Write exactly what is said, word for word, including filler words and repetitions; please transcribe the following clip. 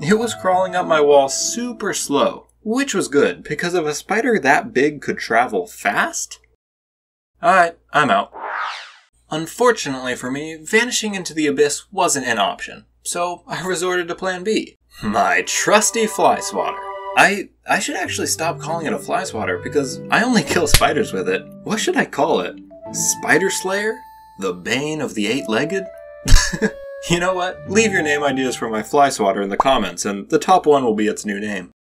It was crawling up my wall super slow, which was good, because if a spider that big could travel fast... Alright, I'm out. Unfortunately for me, vanishing into the abyss wasn't an option, so I resorted to plan B. My trusty fly swatter. I I should actually stop calling it a fly swatter because I only kill spiders with it. What should I call it? Spider Slayer? The Bane of the Eight-Legged? You know what? Leave your name ideas for my fly swatter in the comments and the top one will be its new name.